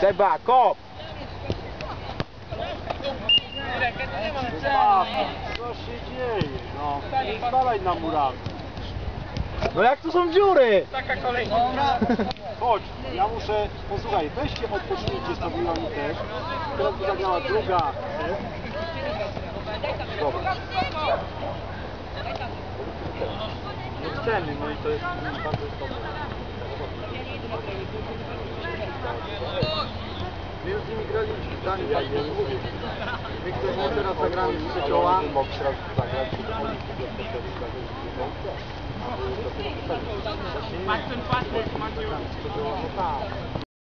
Seba, kop! Co się dzieje? No, nie spadaj na murawę. No jak to są dziury? Taka kolejna. Chodź, ja muszę... Posłuchaj, weźcie, odpocznijcie z tabliłami też. Teraz by zagrała druga F. Dobra. Nie chcemy, no i to jest bardzo istotne. My już z nimi graliśmy, zdanie tak, ja mówię. My chcemy teraz zagramy z Przecioła. Patrz ten paszport, Maciu.